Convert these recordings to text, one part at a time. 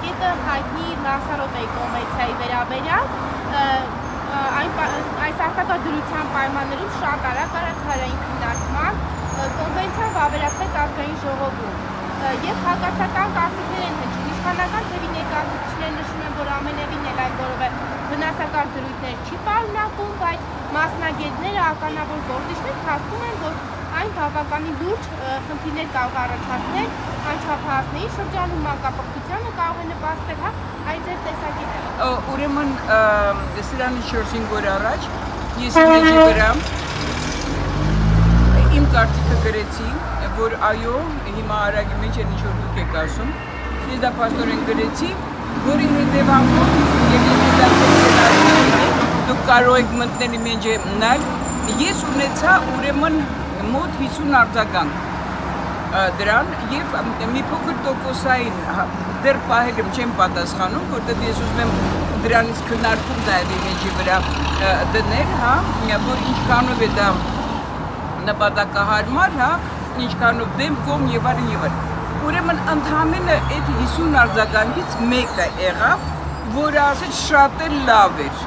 տեսակետը հայտնի Լանսարոտեի կոնվենցիայի վերաբերյալ այս արտակարգ պայմաններում շատ արագ հարային քննարկման կոնվենցիան վավերացվեց ազգային ժողովում եւ հակասական կարծիքներ են հնչում։ Իշխանական թևի ներկայացուցիչները նշում են, որ ամենևին էլ այն որովե վնասակար դրույթներ չի պարունակում, բայց մասնագետները, ականավոր գործիչներ փաստում են, որ այն բավականին լուրջ խնդիրներ կարող առաջացնել անչափահասների շրջանում մանկապարտությանը կարող է նպաստել, այդ ձեր տեսակետը։ Ուրեմն սրանից 4-5 օր առաջ ես մեջի վրա իմ կարծիքը գրեցի, որ այո, հիմա արագի մեջ են ինչ-որ դուք եք ասում, ես դա պաստորեն գրեցի, որի հետևանքով եւ դուք կարող եք մտնել իմ մեջը նայել, ես ունեցա ուրեմն մոտ 50 արձագանք դրան եւ մի փոքր տոկոսային դեռ պահել եմ չեմ պատասխանում, որտեղ ես ուզում եմ դրանից քննարկում նաեւ իմ մեջի վրա դնել, որ ինչքանով է դա նպատակահարմար, ինչքանով դեմ կողմ եւ այլն եւ այլն։ Ուրեմն ընդհանրապես այդ 50 արձագանքից մեկը եղավ, որը ասեց շատ էլ լավ էր։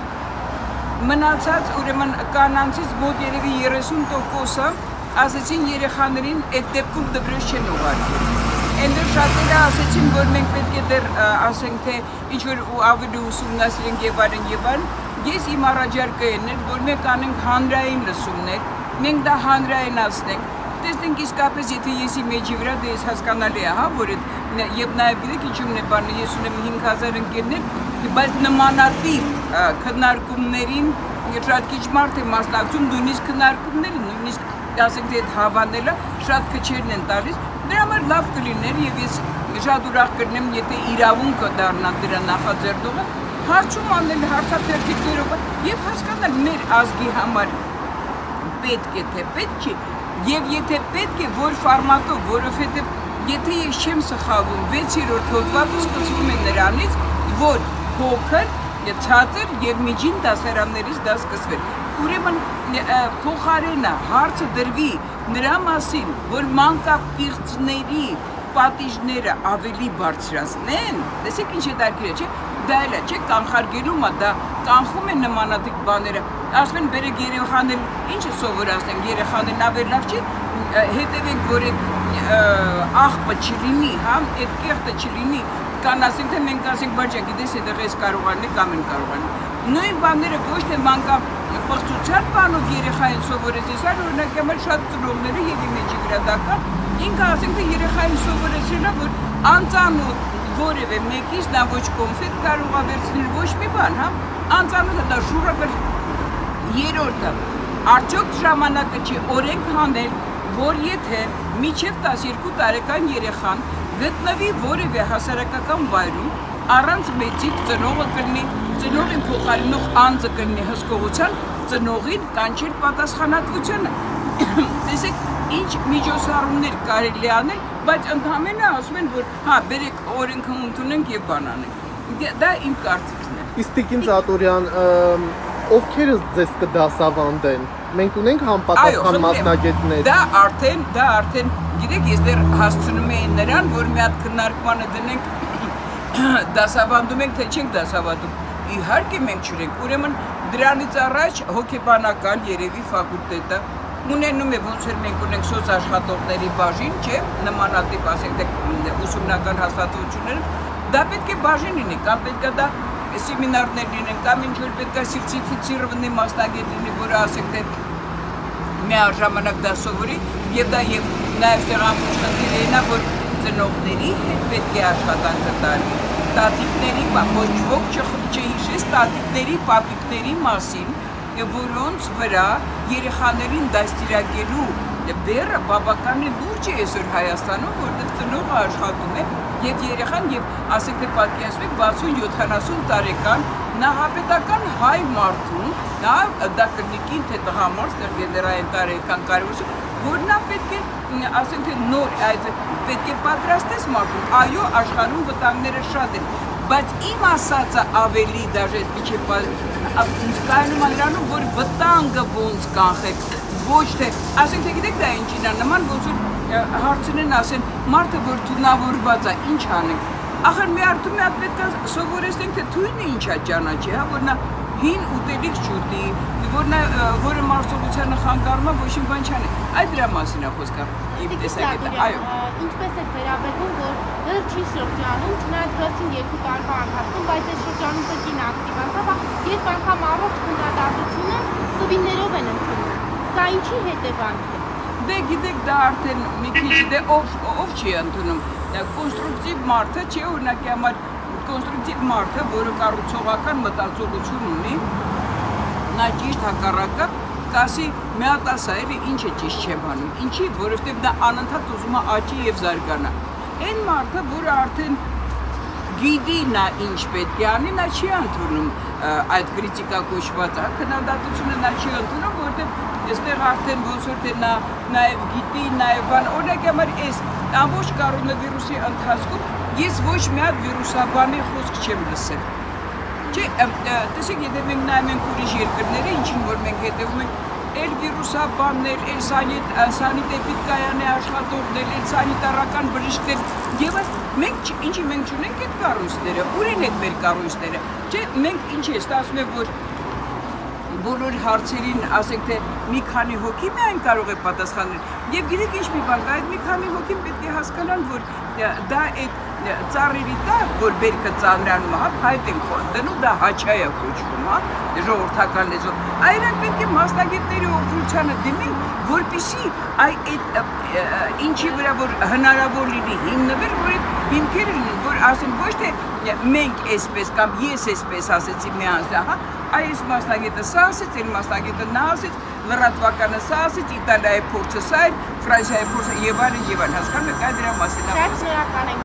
Մնացած ուրեմն կանանցից մոտ երևի 30%-ը ասեցին երեխաներին այդ դեպքում դպրոց չեն ուղարկել։ Այնտեղ շատերը ասեցին, որ մենք պետք է դեռ ասենք թե ինչ որ ավելի ուսումնասիրենք եւ այլն եւ այլն։ Ես իմ առաջարկն էր, որ մենք անենք հանրային լսումներ, մենք դա հանրայնացնենք։ Տեսնենք իսկապես եթե ես իմ մեջի վրա դե ես հասկանալի է, որ եւ նաեւ գիտեք ինչու՞մն է բանը, ես ունեմ 5000 ընկերներ, բայց նմանատիպ քննարկումներին շատ քիչ մարդ է մասնակցում, նույնիսկ քննարկումներին, նույնիսկ ասենք թե հավանելը շատ քչերն են տալիս, դրա համար լավ կլիներ եւ ես շատ ուրախ կլինեմ, եթե իրավունքը դառնա դրա նախաձեռնողը, հարցում անել հարցաթերթիկներով եւ հասկանալ մեր ազգի համար պետք է թե պետք չի եւ եթե պետք է որ ֆորմատով, որովհետեւ եթե ես չեմ սխալվում 6-րդ հոդվածը սկսվում է նրանից, որ փոքր, ցածր եւ միջին դասարաններից դա սկսվել։ Ուրեմն փոխարենը հարցը դրվի նրա մասին, որ մանկապիղծների պատիժները ավելի բարձրացնեն, տեսեք ինչ է դարքերը, չէ՞, դա էլ է, չէ՞, կանխարգելումը, դա կանխում է նմանատիպ բաները, ասում են բերեք երեխաներ, ինչը սովորացնենք, երեխաներն ավելի լավ չի, հետևենք, որ այդ աղբը չլինի, այդ կեղտը չլինի, կան ասենք, թե մենք ասենք, բայց գիտես, այդտեղ ես կարողանն է, կամ են կարողանն։ Նույն բաները ոչ թե մանկապղծության բանով երեխային սովորեցին, այլ օրինակ եմել շատ ծնողները եւ իմեջի վրա դա կա, ինքը ասենք, թե երեխային սովորեցրել է, որ անծանոթ որևէ մեկից նա ոչ կոնֆետ կարող է վերցնել, ոչ մի բան, անծանոթը դա շուրը երրորդը, արդյոք ժամանակը չի օրենք հանել, որ եթե մինչև 12 տարեկան երեխան գտնվի որևէ հասարակական վայրում, առանց մեծիկ ծնողը կլինի, ծնողին փոխարինող անձը կլինի հսկողության, ծնողին կանչել պատասխանատվությանը։ Տեսեք, ինչ միջոցառումներ կարելի անել, բայց ընդհանրապես ասում են, որ բերեք օրենքը ընդունենք եւ բան անենք։ Դա իմ կարծիքն է։ Իսկ Տիկին Ծատուրյան, ովքեր ձեզ կդասավանդեն։ Մենք ունենք համապատասխան մասնագետներ։ Դա արդեն, գիտեք, ես դեռ հասցնում եմ նրան, որ մի հատ քննարկմանը դնենք, դասավանդում ենք, թե չենք դասավանդում։ Իհարկե մենք չունենք։ Ուրեմն դրանից առաջ հոգեբանական երևի ֆակուլտետը ունենում է, ոնց որ մենք ունենք սոցաշխատողների բաժին, չէ՞, նմանատիպ ասենք թե ուսումնական հաստատությունները, դա պետք է բաժին լինի, կամ պետք է դա սեմինարներ լինեն, կամ ինչ որ պետք է սերտիֆիցիրованный մասնագետ լինի, որը ասենք թե միաժամանակ դա սովորի, եւ դա եւ նաեւ տեղամուխ խնդիրն է, որ ծնողների հետ պետք է աշխատանքը տարի, տատիկների, ոչ ոք չհիշես տատիկների, պապիկների մասին, որոնց վրա երեխաներին դաստիարակելու բեռը բավականին լուրջ է այսօր Հայաստանում, որտեղ ծնողը աշխատում է եւ երեխան եւ ասենք թե պատկերացրեք 60-70 տարեկան նահապետական հայ մարդուն, դա կնիկին թե տղամարդ, թե գեներային տարեկան կարողություն, որ նա պետք է ասենք թե նոր այդ պետք է պատրաստես մարդուն, այո, աշխարհում վտանգները շատ են, բայց իմ ասածը ավելի դաժե միջև կայանում նրանում, որ վտանգը ոնց կանխեք, ոչ թե, ասենք թե գիտեք դա ինչին է նման, ոնց որ հարցնեն ասեն, մարդը որ թունավորված է, ինչ անենք, Ախր մի արդյունք մենք պետք է սովորեցնենք, թե թույնը ինչ է ճանաչի, հա, որ նա հին ուտելիք չուտի, որը մարսողությանը խանգարում է, ոչ մի բան չանի։ Այդ դրա մասին է խոսքը։ Իմ տեսակետը, այո։ Ինչպես է վերաբերվում, որ վերջին շրջանում, չնայած վերջին 2 տարվա ընթացքում, բայց այս շրջանում կրկին ակտիվացավ, երբ անգամ առողջ քննադատությունը սվիններով են ընդունում։ Սա ինչի հետևանք է։ Դե գիտեք, դա արդեն մի քիչ դե ով չի ընդունում։ Կոնստրուկտիվ մարդը չի, օրինակի համար կոնստրուկտիվ մարդը, որը կառուցողական մտածողություն ունի, նա ճիշտ հակառակը կասի մի հատ ասա, էլի ինչ է ճիշտ չեմ անում։ Ինչի, որովհետև դա անընդհատ ուզում է աճի եւ զարգանա։ Այն մարդը, որը արդեն գիտի նա ինչ պետք է անի, նա չի ընդունում այդ քրիտիկա կոչվածը, քննադատությունը նա չի ընդունում, որովհետև այստեղ արդեն ոնց որ թե նա նաև գիտի, նաև բան, օրինակ համար այս ամբողջ կորոնավիրուսի ընթացքում ես ոչ մի հատ վիրուսաբանի խոսք չեմ լսել։ Չէ, տեսեք, եթե մենք նայում ենք ուրիշ երկրները, ինչին որ մենք հետևում ենք, էլ վիրուսաբաններ, էլ սանիտեպիդկայանի աշխատողներ, էլ սանիտարական բժիշկներ, եւ մենք ինչի մենք չունենք այդ կառույցները, ուր են այդ մեր կառույցները։ Չէ, մենք ինչ է ստացվում է, որ բոլոր հարցերին, ասենք թե մի քանի հոգի միայն կարող է պատասխանել։ Եվ գիտեք ինչ մի բան, այդ մի քանի հոգին պետք է հասկանան, որ դա այդ ծառերի տակ, որ բերքը ծանրանում է, հայտ են դնում, դա հաչայ է կոչվում, ժողովրդական լեզվով։ Այրանք պետք է մասնագետների օգնությանը դիմեն, որպեսզի այդ ինչի վրա որ հնարավոր լինի հիմնվել, որ այդ հիմքերը լինեն, որ ասեն ոչ թե մենք այսպես կամ ես այսպես ասեցի մի անձը, այս մասնագետը սա ասեց, այն մասնագետը նա ասեց, լրատվականը սա ասեց, Իտալիայի փորձը սա էր, Ֆրանսիայի փորձը եւ այլն, հասկանում եք, այդ դրա մասին։ Շատ շնորհակալ ենք։